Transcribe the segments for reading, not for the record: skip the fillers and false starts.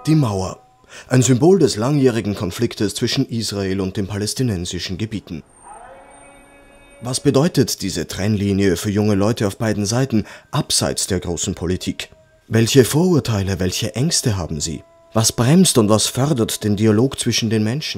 Die Mauer. Ein Symbol des langjährigen Konfliktes zwischen Israel und den palästinensischen Gebieten. Was bedeutet diese Trennlinie für junge Leute auf beiden Seiten, abseits der großen Politik? Welche Vorurteile, welche Ängste haben sie? Was bremst und was fördert den Dialog zwischen den Menschen?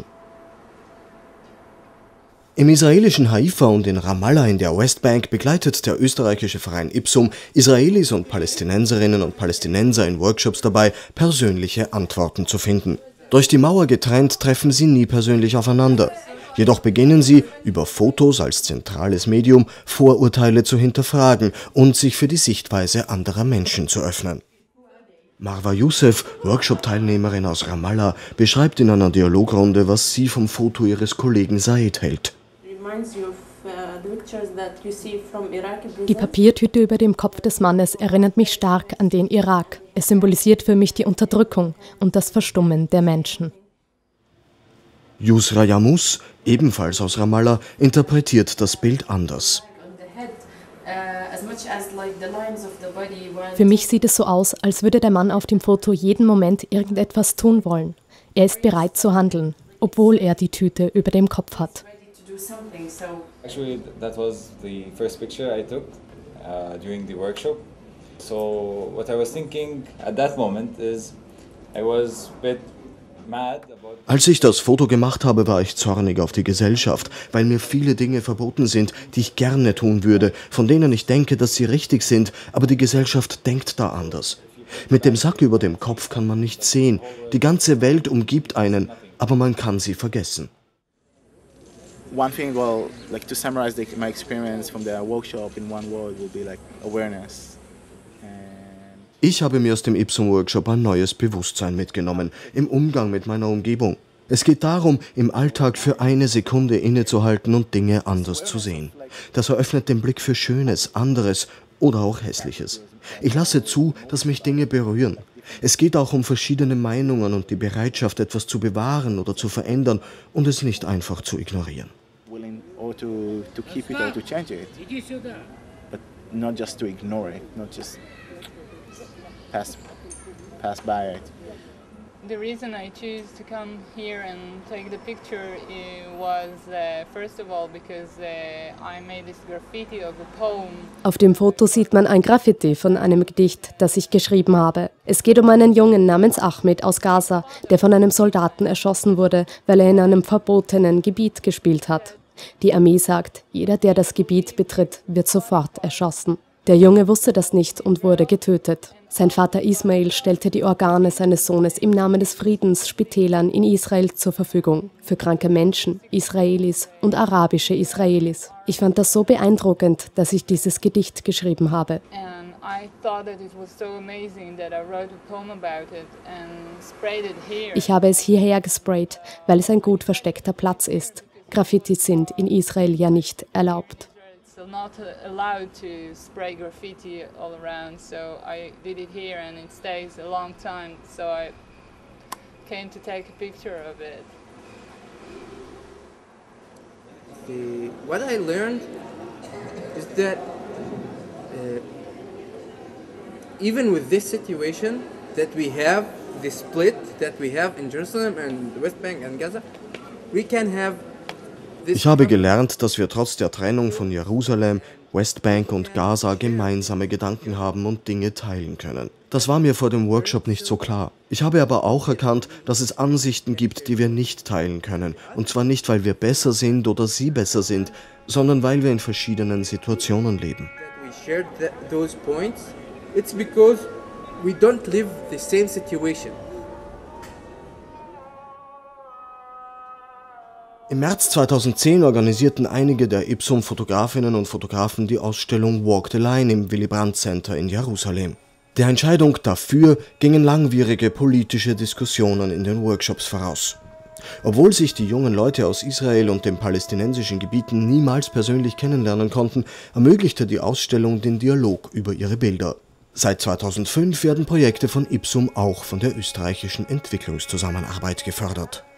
Im israelischen Haifa und in Ramallah in der Westbank begleitet der österreichische Verein Ipsum Israelis und Palästinenserinnen und Palästinenser in Workshops dabei, persönliche Antworten zu finden. Durch die Mauer getrennt treffen sie nie persönlich aufeinander. Jedoch beginnen sie, über Fotos als zentrales Medium Vorurteile zu hinterfragen und sich für die Sichtweise anderer Menschen zu öffnen. Marwa Youssef, Workshop-Teilnehmerin aus Ramallah, beschreibt in einer Dialogrunde, was sie vom Foto ihres Kollegen Said hält. Die Papiertüte über dem Kopf des Mannes erinnert mich stark an den Irak. Es symbolisiert für mich die Unterdrückung und das Verstummen der Menschen. Yusra Yamus, ebenfalls aus Ramallah, interpretiert das Bild anders. Für mich sieht es so aus, als würde der Mann auf dem Foto jeden Moment irgendetwas tun wollen. Er ist bereit zu handeln, obwohl er die Tüte über dem Kopf hat. Actually, that was the first picture I took during the workshop. So what I was thinking at that moment is I was a bit mad about. Als ich das Foto gemacht habe, war ich zornig auf die Gesellschaft, weil mir viele Dinge verboten sind, die ich gerne tun würde, von denen ich denke, dass sie richtig sind, aber die Gesellschaft denkt da anders. Mit dem Sack über dem Kopf kann man nichts sehen. Die ganze Welt umgibt einen, aber man kann sie vergessen. One thing, well, like to summarize my experience from the workshop in one word would be like awareness. Ich habe mir aus dem Ipsum-Workshop ein neues Bewusstsein mitgenommen, im Umgang mit meiner Umgebung. Es geht darum, im Alltag für eine Sekunde innezuhalten und Dinge anders zu sehen. Das eröffnet den Blick für Schönes, anderes oder auch Hässliches. Ich lasse zu, dass mich Dinge berühren. Es geht auch um verschiedene Meinungen und die Bereitschaft, etwas zu bewahren oder zu verändern und es nicht einfach zu ignorieren. To keep it or to change it, but not just to ignore it, not just pass by it. The reason I choose to come here and take the picture was first of all because I made this graffiti of a poem. Auf dem Foto sieht man ein Graffiti von einem Gedicht, das ich geschrieben habe. Es geht um einen Jungen namens Ahmed aus Gaza, der von einem Soldaten erschossen wurde, weil er in einem verbotenen Gebiet gespielt hat. Die Armee sagt, jeder, der das Gebiet betritt, wird sofort erschossen. Der Junge wusste das nicht und wurde getötet. Sein Vater Ismail stellte die Organe seines Sohnes im Namen des Friedens Spitälern in Israel zur Verfügung. Für kranke Menschen, Israelis und arabische Israelis. Ich fand das so beeindruckend, dass ich dieses Gedicht geschrieben habe. Ich habe es hierher gesprayt, weil es ein gut versteckter Platz ist. Graffitis sind in Israel ja nicht erlaubt. Not allowed to spray graffiti all around, so I did it here and it stays a long time, so I came to take a picture of it. What I learned is that even with this situation that we have, this split that we have in Jerusalem and the West Bank and Gaza, we can have. Ich habe gelernt, dass wir trotz der Trennung von Jerusalem, Westbank und Gaza gemeinsame Gedanken haben und Dinge teilen können. Das war mir vor dem Workshop nicht so klar. Ich habe aber auch erkannt, dass es Ansichten gibt, die wir nicht teilen können. Und zwar nicht, weil wir besser sind oder sie besser sind, sondern weil wir in verschiedenen Situationen leben. Im März 2010 organisierten einige der Ipsum-Fotografinnen und Fotografen die Ausstellung Walk the Line im Willy Brandt Center in Jerusalem. Der Entscheidung dafür gingen langwierige politische Diskussionen in den Workshops voraus. Obwohl sich die jungen Leute aus Israel und den palästinensischen Gebieten niemals persönlich kennenlernen konnten, ermöglichte die Ausstellung den Dialog über ihre Bilder. Seit 2005 werden Projekte von Ipsum auch von der österreichischen Entwicklungszusammenarbeit gefördert.